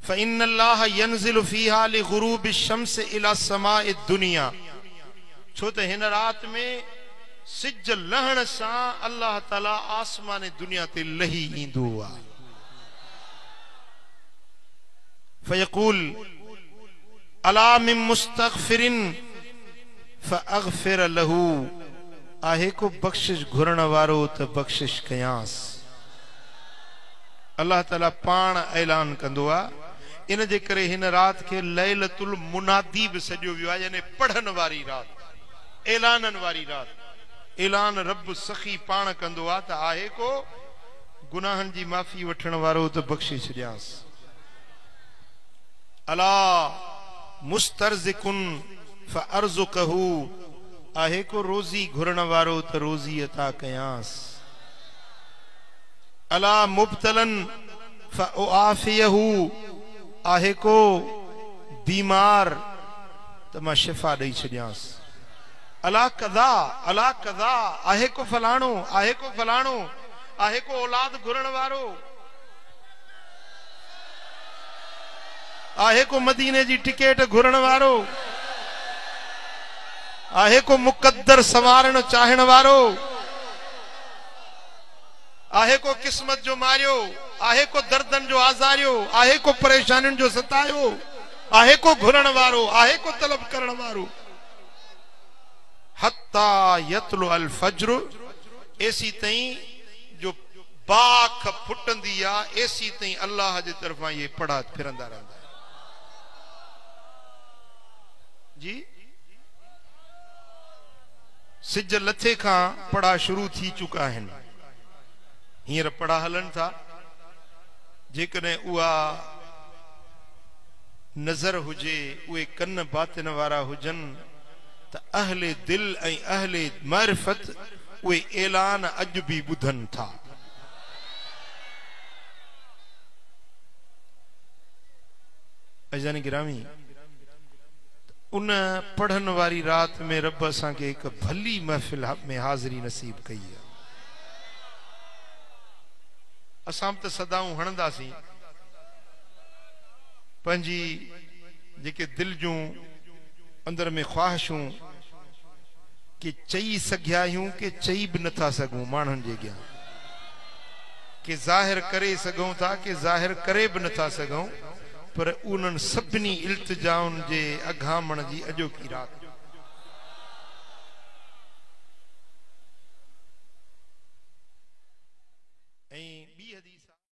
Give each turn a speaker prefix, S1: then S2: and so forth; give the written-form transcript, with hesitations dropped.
S1: फ़इन्नल्लाह यंज़िलु फ़ीहा लिग़ुरूबि शम्स इला समाइ दुनिया। छो त हिन रात में सिज लहण सां अल्लाह ताला आसमान दुनिया ते लही ईंदो आहे। फ़यक़ूल अला मिन मुस्तग़फ़िरिन फ़अग़फ़िर लहू। आहे को बख्शिश घुरण वारो त बख्शिश कयांसि। अल्लाह ताला पाण ऐलान कंदो आहे। इन जे करे हिन रात खे लैलतुल मुनादी बि सॼो वियो आहे, यानी पढ़न वारी रात, ऐलानन वारी रात। ऐलान रब सखी पाण कंदो आहे त आहे को गुनाहनि जी माफ़ी वठण वारो त बख़्शे छॾियांसि। अला मुस्तरज़िकुन फ़अरज़ुक़हू। आहे को रोज़ी घुरण वारो त रोज़ी अता कयांसि। अला मुब्तलन फ़उआफ़ियहू। आहे को बीमार त मां शिफ़ा ॾेई छॾियांसि। अला कदा, अला कदा। आहे को फलाणो, आहे को फलाणो। आहे को औलाद घुरण वारो। आहे को मदीने जी टिकेट घुरण वारो। आहे को मुक़द्दर संवारण चाहण वारो। आहे को किस्मत जो मारियो। आहे को दर्दन जो आज़ारियो। आहे को परेशानियुनि जो सतायो। आहे को घुरण वारो। आहे को तलब करण वारो। हत्ता यतलु अल फज्र। एसी ताईं जो बाख फुटंदी आहे, एसी ताईं अल्लाह जे तरफां ये पढ़ा फिरंदा रहंदा जी। सिज लथे खां पढ़ा शुरू थी चुका आहिनि। हींअर पढ़ा हलन था। जेकॾहिं उहा नज़र हुजे, उहे कन बातिन वारा हुजनि त अहले दिल ऐं अहले मारिफत उहे ऐलान अॼु बि ॿुधनि था। अज़ान गिरामी, उन पढ़न वारी रात में रब असांखे हिकु भली महफ़िल में हाज़िरी नसीब कई आहे। असां त सदाऊं हणंदासीं, पंहिंजी जेके दिल जूं अंदर में ख्वाहिशूं के चई सघिया आहियूं के चई बि नथा सघूं माण्हुनि जे अॻियां, के ज़ाहिर करे सघूं था के ज़ाहिर करे बि नथा सघूं, पर उन्हनि सभिनी इल्तिजाउनि जे अघामण जी अॼोकी रात